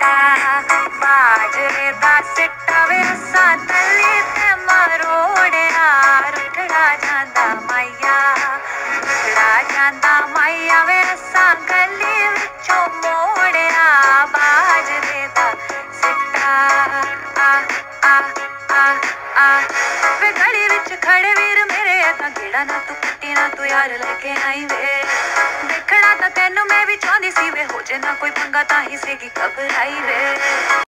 बाजरे दा सिट्टा वे असां तली ते मरोड़िया रुठड़ा जांदा माइया वे असां गली विचों मोड़िया बाजरे दा सिट्टा आ आ आ आ वे गली विच खड़े वीर मेरे तां गेड़ा ना तू कुट्टी ना तू यार लेके आई वे देखना तां तैनू मैं भी चाहंदी सी वे हो जे ना कोई पंगा तां ही सीगी घबराई वे।